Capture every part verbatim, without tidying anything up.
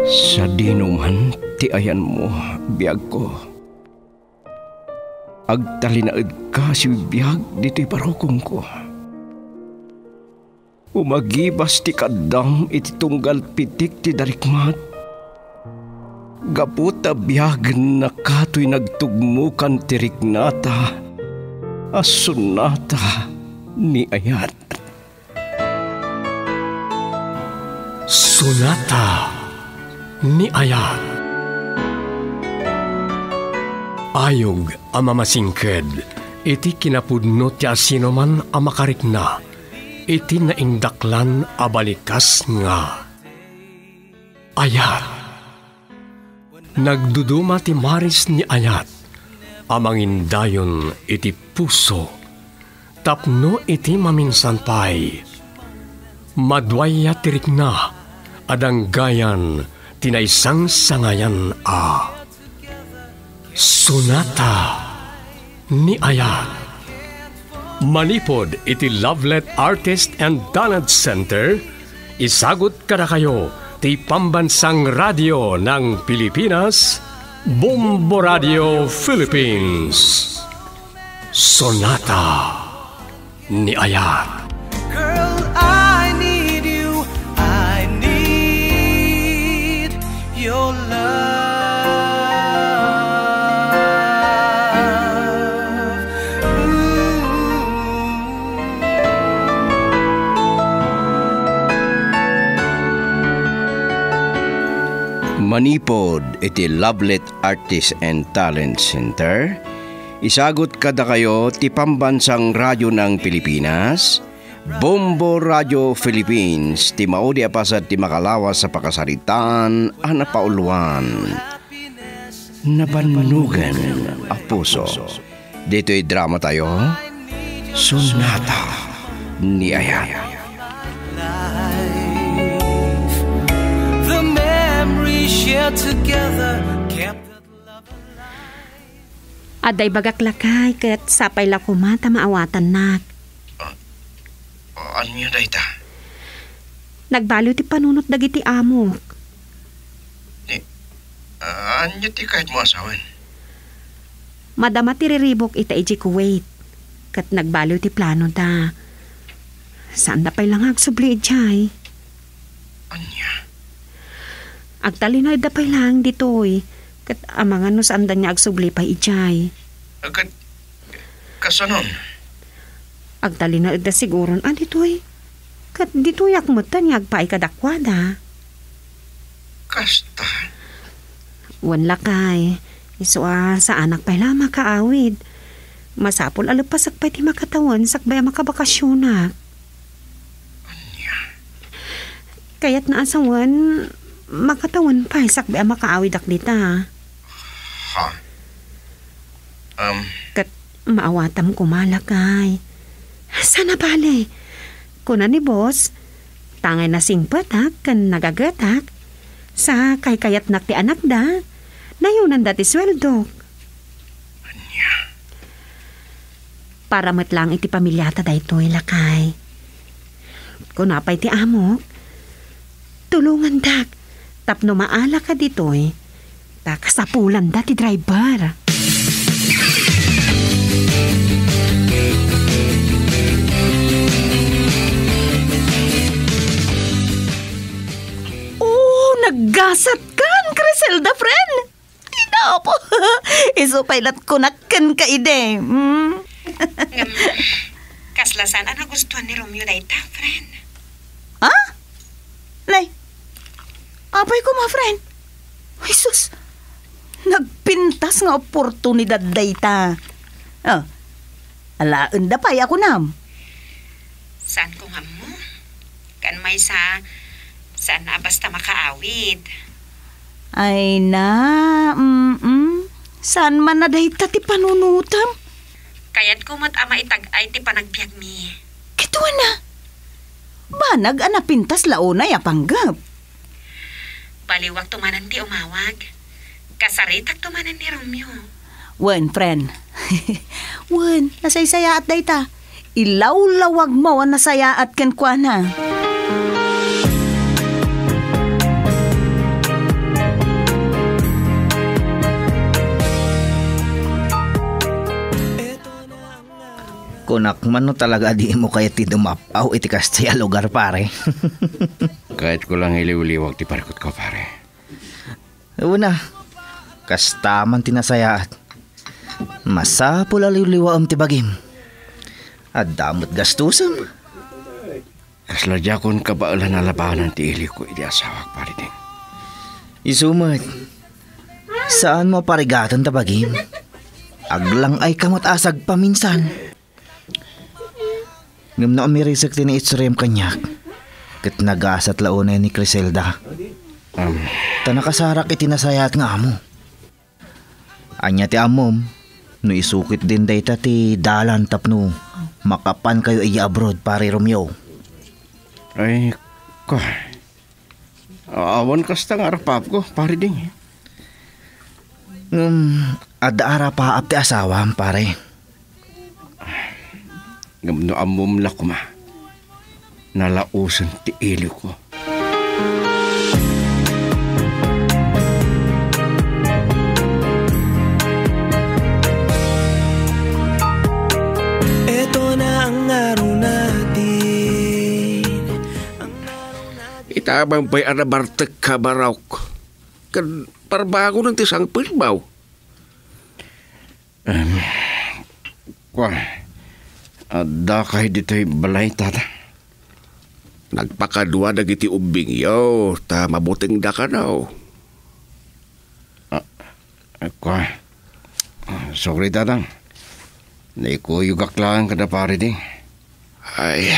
Sa dinuman ti ayan mo, biyag ko. Agtalinaed ka si biyag dito'y parokong ko. Umagibas ti kadam iti tunggal pitik ti darikmat. Gaputa biyag na kato'y nagtugmukan ti riknata, asunata ni ayat. Sunata ni ayat. Ayog ang mamasingked, iti kinapudno ti asinoman ang makarikna, iti naindaklan abalikas nga. Ayat. Nagduduma ti maris ni ayat, amangindayon iti puso, tapno iti maminsan pay. Madwaya tirikna, adang gayan, tinaisang sangayan a. Sunata ni ayat. Manipod iti Lovelet Artist and Talent Center, isagot kada kayo ti pambansang radyo ng Pilipinas, Bombo Radio Philippines. Sonata ni ayat. Girl, I need you. I need your love. Manipod iti Lovelet Artist and Talent Center, isagot kada kayo ti pambansang radyo ng Pilipinas, Bombo Radio Philippines, ti maudi apasad ti makalawas sa pakasaritaan a napauluan. Nabanugan a puso. Dito'y drama tayo, Sonata ni ayat. Aday bagaklakay ket sapay lakumata maawatan nak. Uh, uh, ano yun dayta? Nagbalo ti panunot dagiti amok. Ni, uh, ano ti kahit mo asawan? Madama ti riribok ita iji Kuwait. Kat nagbalo ti plano da. Saan da pa'y lang agsubli ijay? Anya? Agtalinoy da pa'y lang ditoy. Kat amangan no saan da niya agsubli pa ijay. Agad, kasanon? Agtalinoy da siguron, ah ditoy. Kat ditoy akmot da niya agpaay kadakwada. Kasta? Wan lakay. Iso ah, sa anak pa'y lang makaawid. Masapol alupasak pa'y ti makatawan sakbay makabakasyonak. Anya? Kaya't naasawan, makatawan pa'y sakbay makaawid akdita. Ha? Um, Kat maawatam kumalakay. Sana bale. Kuna ni boss, tangay na singpatak kan nagagatak. Sa kay kayat nak ti anak da, nayunan dati sweldo. anya? Para matlang iti pamilyata da ito'y lakay. Kuna pa'y ti amok, tulungan dak, tapno maala ka dito'y, ta kasapulan da ti driver. Oh, naggasat kan, Criselda, friend! Ina po, isupaylat kunakan ka ide. Hmm? Um, kaslasan ang nagustuhan ni Romeo dayta, friend. Ha? Nay, apay ko ma, friend. Jesus, nagpintas nga oportunidad dayta. Oh, alaan da pay ako nam. Saan ko nga mo? Kan may sa... Saan na basta makaawid? Ay na, mm-mm. Saan man na dayta ti panunutam? Kaya't kumat ama itag-ay ti panagbiag mi. Kituwa na. Banag anapintas launay apanggap. Baliwag tumanan ti umawag. Kasaritak tumanan ni Romeo. Wen, friend. Wen, nasaysaya at dayta. Ilaw-lawag mo ang nasaya at kenkwana. Kunak man no talaga di mo kaya ti dumapaw iti kastaya lugar pare. Kahit ko lang iliw-liwag ti parikot ko pare. Una, kastaman tinasayaat. Masapul aliw-liwaam ti bagim. At damot gastusan. Kasladya kon kabaalan na labanan ti ili ko iti asawak pare ding. Isumat, saan mo parigatan ta bagim? Aglang ay kamot asag paminsan. Ngam na umirisag ti ni Itzrem kanyak. Kat nagasat launay ni Criselda. Um, Tanakasarak iti nasayat nga amo. Anya ti amom, no isukit din dayta ti dalan tapno makapan kayo iya abroad pare Romeo. Ay, ko. Awan kasta nga arapap ko pare ding. Um, ada arapaap ti asawam pare. Ngam no amom la ko ma. Nalausan ti ili ko. Itabang pa'y anabartek ka baraw kan parbago ng tisang pilbaw. Um, kwa, ada kahit dito'y balay tata. Nagpakadwa na giti ubing yaw, ta mabuting da ka naw. Uh, kwa, uh, sorry tatang. Naikuyugak lang kada pare ding. Ay,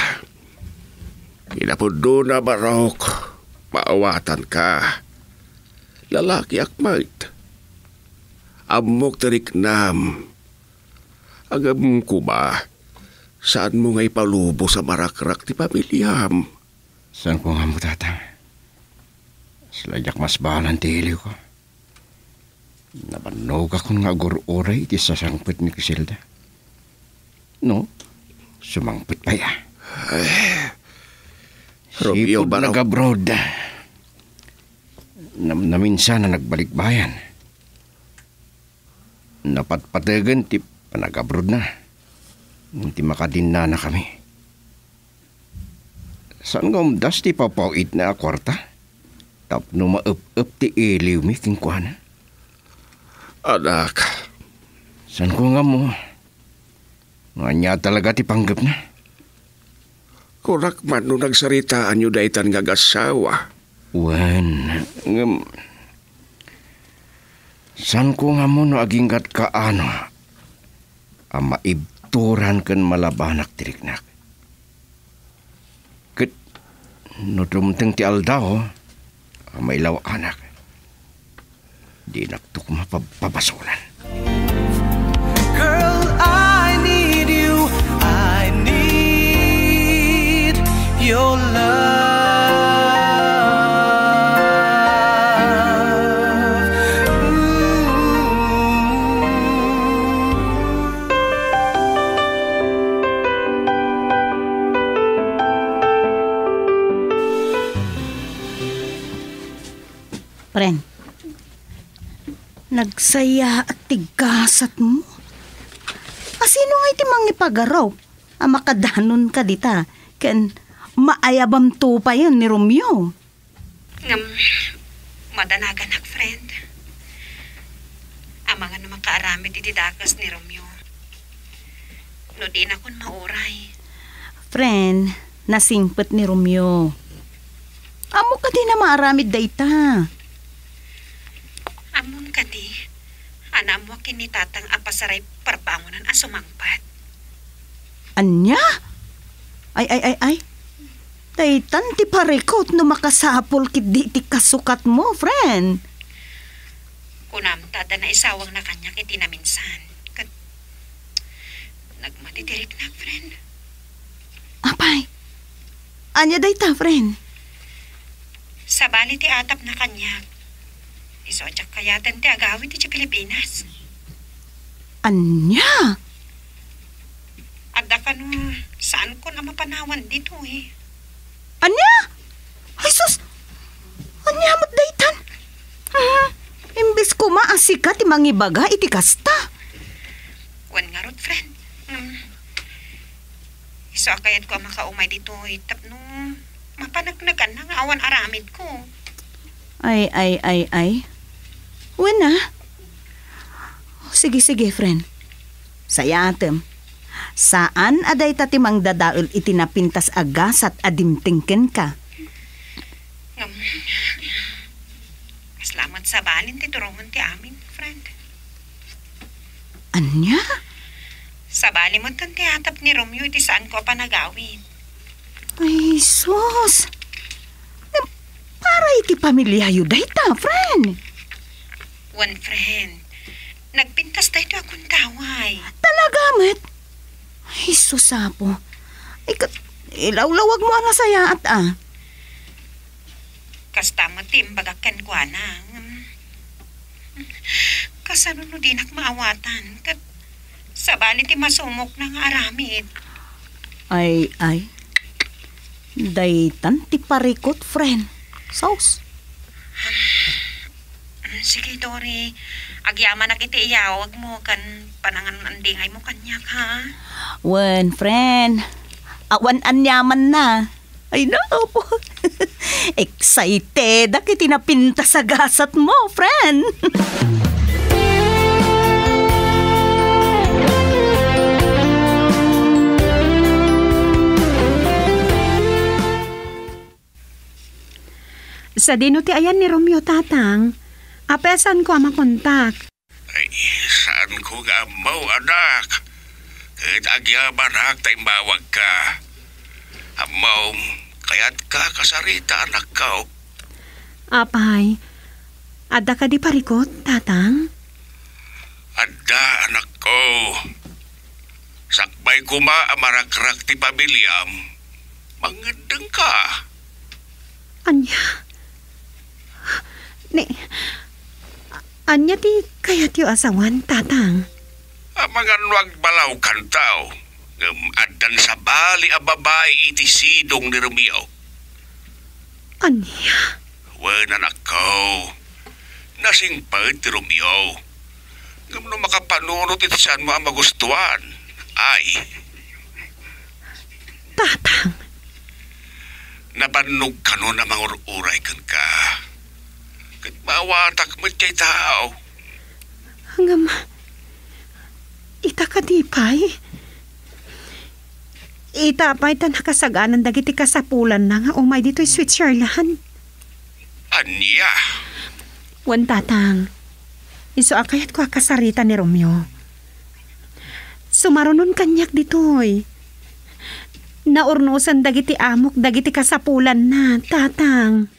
kinapundo na barok, maawatan ka. Lalaki akmait. Amok tarik nam. Agam ko ba, saan mo nga'y palubo sa marakrak ti pamilyam? Saan ko nga mo tatang? Siladyak mas bahalan ti hili ko. Nabanog akong nga gururay ti sasangpit ni Criselda. No, sumangpit pa ya. Ay, Romeo Sipod baraw. nag-abroad. Nam naminsan na nagbalik bayan. Napatpatagan ti panag-abroad na. Hindi makadinna na kami. Saan nga umdas ti papawit na kwarta? Tapno ma-up-up ti iliw mi kingkuhan. Anak, Saan ko nga mo? Nga niya talaga ti panggap na. kurak man nung nagsaritaan nyo daitan nga gasawa. Wen, ngam... San ko nga mo no aginggat ka ano? Ang maibturan kan malabanak tiriknak. Kat, no dumteng ti aldaw, ang mailaw anak. Di nakto ko mapapabasulan. Girl, I need you. I need your love. Pren, nagsaya at tigasat mo. Asino nga iti mangipagaraw? Ang makadanon ka dita. Ken maayabam to pa yan ni Romeo. Ngam, madanagan ak, friend. Ang mga naman kaaramid iti dakas ni Romeo. No di na kun mauray. Friend, nasingpet ni Romeo. Amo ka di na maaramid dayta. Amon ka di, anam mo kinitatang apasaray parbangunan asumangpat. Anya? Ay, ay, ay, ay. Daytan ti parekot no makasapol kit di ti kasukat mo, friend. Kunam tada na isawang na kanya kiti na minsan. Kat, nagmatitirik na, friend. Apay, anya dayta, friend? Sa bali ti atap na kanya. Isodyak kayatan ti agawid ti Pilipinas. Anya? Adda ka no, saan ko na mapanawan dito eh. Anya? Ay sus! Anya mo't daytan? Hmm, imbis ko maasika ti mangibaga iti kasta. Wan nga rod, friend. Hmm, Iso akayat ko makaumay dito. Tapno, mapanagnagan ng awan aramid ko. Ay, ay, ay, ay. Wala. Sige, sige, friend. Saya atem. Saan aday tatimang dadaol itinapintas agas at adimtingken ka? Um, Salamat sa balin ti turungan ti amin, friend. Anya? Sa bali mo tan ti atap ni Romeo iti saan ko pa nagawin. Ay, sus. Eh, para iti pamilya yu dayta, friend. One friend, nagpintas tayo akong taway. Talaga, met? Ay, susapo. Ikat, ilawlawag mo ang saya at ah. Kasta mo tim bagakan ko na. Kasano din ak maawatan. Kat sa bali ti masumok ng aramid. Ay, ay. Daytan ti parikot, friend. Sauce. Sige, Dory. Agyaman na kiti iyawag mo kan panangan andingay mo kanyak, ha? Wen, friend. Awan anyaman na. Ay, nako po. Excited ako tinapinta sa gasat mo, friend. Sa dino ti ayan ni Romeo tatang, apesan ko ang makontak. Ay, saan ko nga mo, anak? Kahit agyaman hak tayo mawag ka. Amaw, kaya't ka kasarita, anak ka. Apay, ada ka di parikot, tatang? Ada, anak ko. Sakbay ko ma amarakrak ti pamilyam. Mangandang ka. Anya? Ni, anya ti kayat yu asawan, tatang? Amangan wag balaw kantaw. Ngam adan sa bali a babae iti sidong ni Romeo. Anya? Wen, anak ko. Nasingpad ti Romeo. Ngam no makapanunot iti saan mo ang magustuhan. Ay. Tatang? Nabanog ka no na mangururay kan ka. Kat mawatak mo kay tao. Hanggang ita ka di pay? Ita pa'y ta nakasaganan dagiti kasapulan na nga umay dito'y Switzerland. Anya? Wan tatang, iso akayat ko akasarita ni Romeo. Sumarunon kanyak dito'y. Naurnusan dagiti amok dagiti kasapulan na, tatang.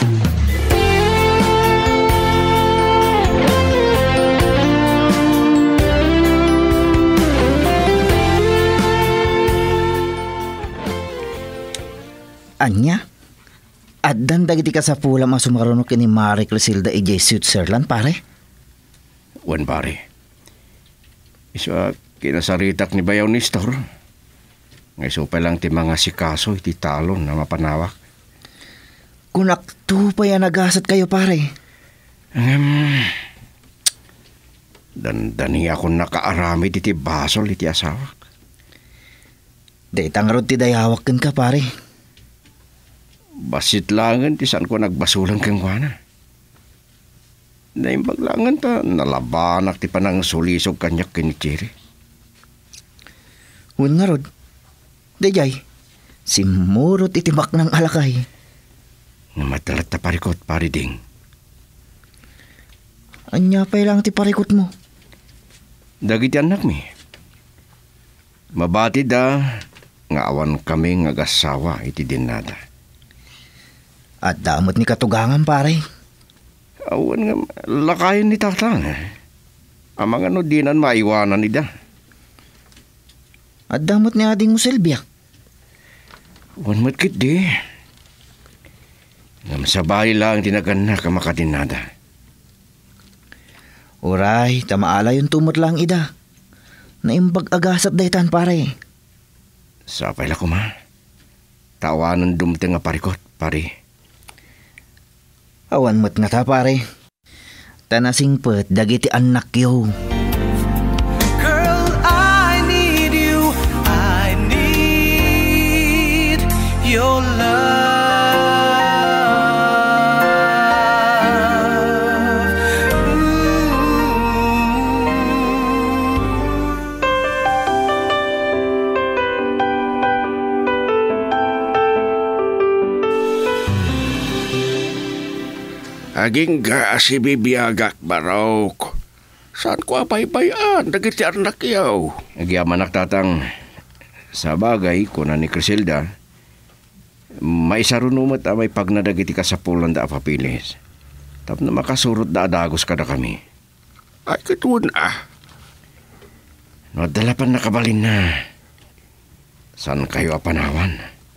Anya? Addan dagiti ka sa pula masumaruno kini Marie Crisilda e Switzerland, pare? Wan pare. Isa kinasaritak ni Bayaw ni Stor. Ngay pa lang ti mga sikaso iti talon na mapanawak. Kunakto pa yan nagasat kayo, pare. Um, dandani ako nakaaramid iti basol iti asawak. Daytang rod ti dayawak ken ka, pare. Basit langan ti saan ko nagbasulan kang wana. Naimbag langan ta nalabanak ti panang sulisog kanyak kinichiri. Hun nga rod. Dayay, simurot itimak ng alakay. Namatalat ta parikot, pariding. Anya pa lang ti parikot mo. Dagiti anak mi. Mabati da, nga awan kami nga gasawa iti dinada. At damot ni katugangan, pare. Awan nga lakayan ni tatang. Amang ano dinan maiwanan ida. At damot ni ading mo Silvia. Awan matkit di. Ngam sabay lang tinagan na kamakadinada. Uray, tamaala yung tumot lang ida. Naimbag agasat daytan, pare. Sapay la ko ma. Tawanan dumte nga parikot, pare. Awan mo't nga ta, pare. Tanasing pet dagiti anak yo. Girl, I need you. I need Aging ga si bibiyagak barok. Saan ko apay-payan? Dagiti anak yaw. Agyaman nak tatang. Sa bagay, kunan ni Criselda, may sarunumot a may pagnadagiti kasapulan da apapilis. Tap na makasurot da adagos kada kami. Ay, katun ah. No, dalapan nakabalin na. San kayo apanawan?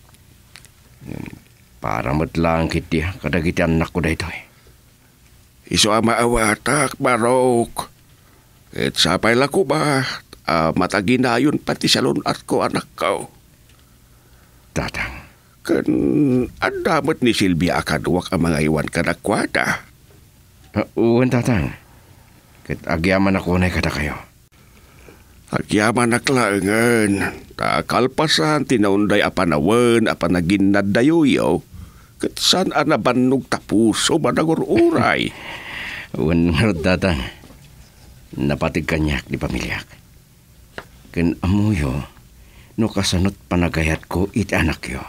Para matlang kiti, kadagiti anak ko da ito eh. Iso ama awatak, barok. Et sapay lako ba? Uh, mataginayon pati sa lunat ko anak ko. Tatang. Kan andamot ni Silvia akaduwak ang mga iwan kanakwada. Uh, uwan tatang. Kat agyaman ako na kada kayo. Agyaman naklaangan. Takalpasan tinaunday apanawan apanagin na dayuyaw. Kat saan anabanog tapos o managur uray. Uwan nga tatang. Napatig kanyak di pamilyak. Ken amuyo, no kasanot panagayat ko iti anak yo.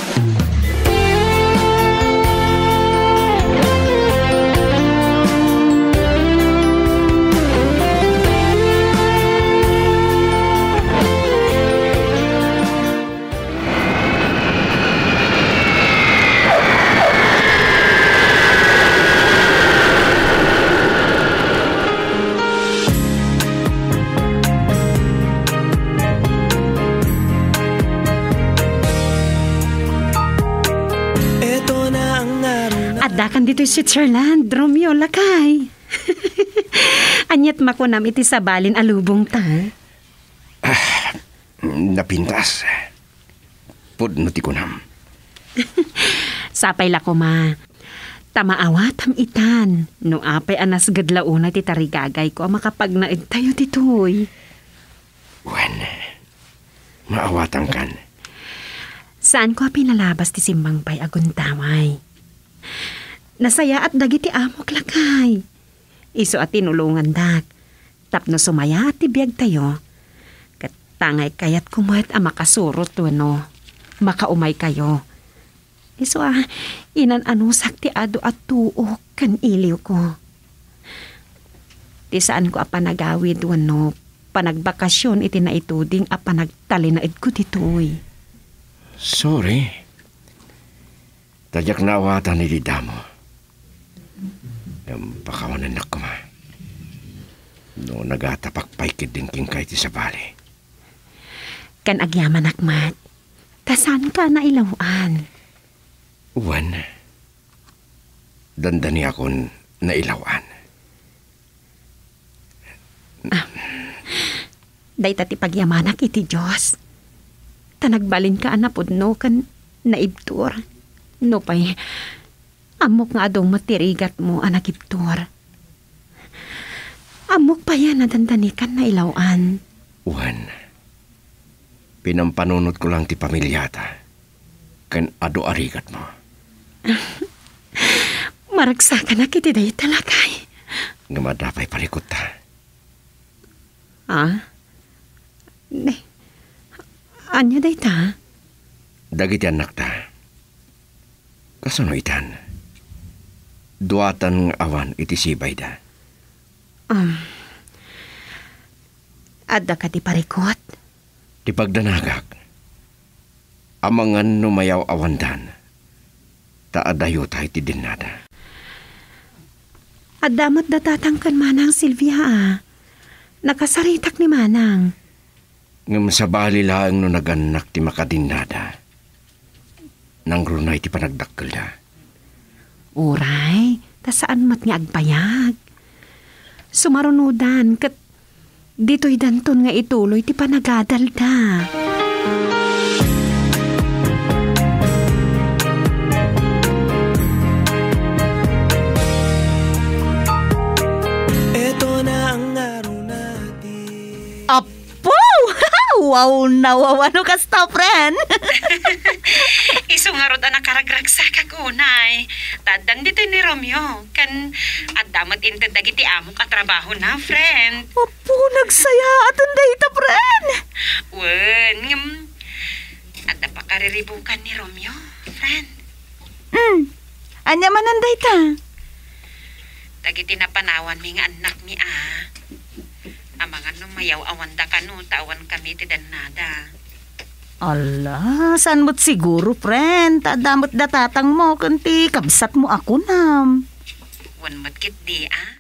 Dakan dito si Switzerland, Romeo, lakay. Anyat makunam iti sabalin alubong ta. Ah, napintas. Pudno ti kunam. Sapay lako ma. Tamaawat am itan. No apay anas gadlauna ti tarigagay ko makapagnaid tayo titoy. Wen, maawatan kan. Saan ko pinalabas ti simbang pay aguntamay? Nasaya at dagiti amok lakay. Iso at tinulungan dak. Tapno sumaya at tibiyag tayo. Katangay kayat kumuhat ang makasurot no. Makaumay kayo. Iso ah, inan anusak ti ado at tuok kan iliw ko. Ti saan ko apanagawid no. Panagbakasyon iti na ituding apanagtalinaid ko titoy. Sorry. Tadyak na awatan ni Didamo. Yung pakawanan na kuma. No nagatapakpaykid din king kahit isabali. Kan agyaman akmat. Tasan ka na ilawan? Uwan. Dandani akon na ilawan. Ah, day tati pagyamanak iti Diyos. Tanagbalin ka anapod no kan naibtur. No pa'y, amok nga adong matirigat mo, anak Iptor. Amok pa yan nadandanikan na ilawan. Uwan, pinampanunot ko lang ti pamilyata. Kan ado arigat mo. Maragsakan na kiti dahi talakay. Ngamadapay palikot ta. Ah? Ne, anya dahi ta? Dagiti anak ta. Kasano itan? Duatan ng awan iti sibay da. Um, adda ka ti parikot? Ti pagdanagak. Amangan numayaw awandan. Taadayo tayo ti dinada. Addamat datatangkan manang Silvia ah. Nakasaritak ni manang. Ngam sa bali lang no naganak ti makadinada. Nang runay ti panagdakkel da. Uray, ta saan mat nga agpayag. Sumarunudan kat dito'y danton nga ituloy ti panagadal da. Eto na ang araw natin. Apo! Wow, nawawano ka sta, friend. Isungarod ang nakaragragsa kagunay. Tadan dito ni Romeo. Kan adamat intad dagiti amok at trabaho na, friend. Apo, nagsaya aton dayta, friend. Wen, ngam. Ada pa kariribukan ni Romeo, friend. Hmm, anya man ang dayta? Dagiti napanawan mi nga anak mi ah. Amangan no mayaw awan da kanu tawan kami ti danada. Ala, saan mo't siguro, friend? Tadamot datatang mo, kanti kabsat mo ako nam. Wan mat kit di ah.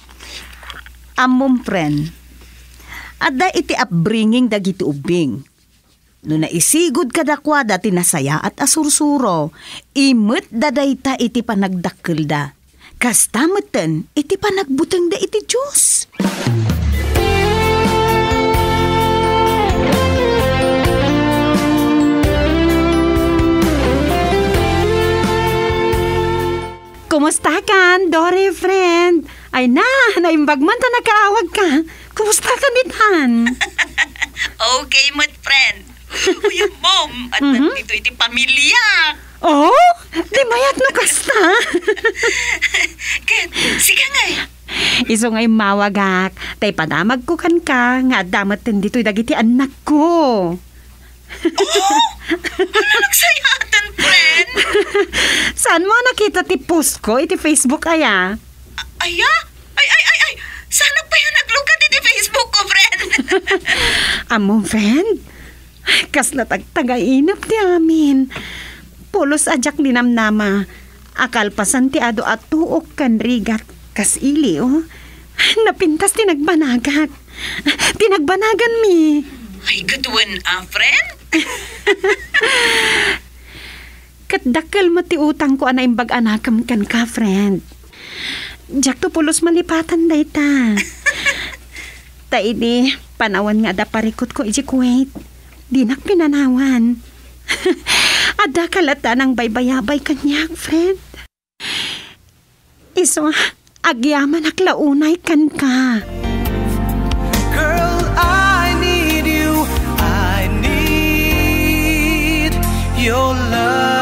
Amom, friend. Adda iti upbringing dagiti ubing. No naisigod kadakwa dati nasaya at asursuro, imut dadayta iti panagdakkel da. Kastameten iti panagbuteng da iti Diyos. Kumusta kan, Dory, friend? Ay na, naimbag man ta nakaawag ka. Kumusta ka nitan? Okay, mat friend. Kuya mom, at mm-hmm. nandito iti pamilya. Oh, di mayat no kasta. Ken, sige ngay. Iso ngay mawagak, tay padamag ko kan ka, nga damat dito'y dagiti anak ko. Oh, ano nagsayatan, friend? Saan mo nakita ti post ko, iti Facebook aya? Aya? Ay, ay, ay, ay. Sana pa yan naglukat iti Facebook ko, friend. Amo, friend? Kas natagtagainap ti amin. Pulos ajak linamnama. Akal pasan ti ado at tuok kan rigat. Kas ili, oh. Napintas tinagbanagat. Tinagbanagan mi. Ay, gatuan ah, friend? Katdakal mo ti utang ko anay imbag anakam kan ka, friend. Jak to pulos malipatan day ta. Ta ini, panawan nga ada parikot ko iji Kuwait. Dinak pinanawan. Ada kalata ng baybayabay kanyak, friend. Iso, agyaman aklaunay kan ka. Girl, I need you. I need your love.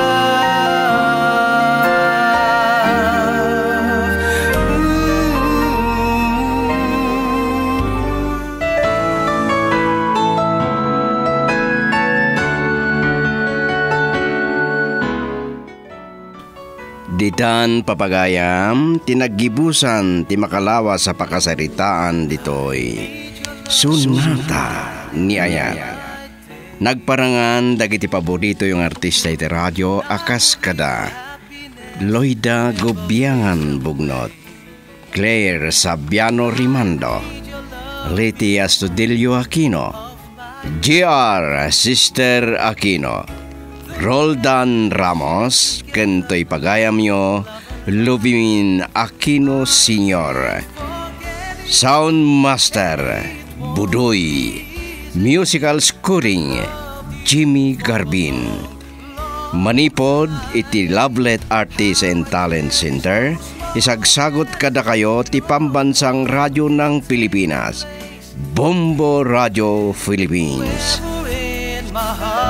Ditan papagayam, tinaggibusan ti makalawa sa pakasaritaan ditoy. Sunata ni Ayat. Nagparangan dagiti paborito yung artista iti radyo akas kada. Loida Gobiangan Bugnot, Claire Sabiano Rimando, Leti Astudillo Aquino, G R Sister Aquino, Roldan Ramos, kentoy pagayam yo, Lubimin Aquino Senior, Sound Master, Budoy, Musical Scoring, Jimmy Garbin. Manipod iti Lovelet Artist and Talent Center, isagsagot kada kayo ti pambansang radyo ng Pilipinas, Bombo Radio Philippines. In my heart.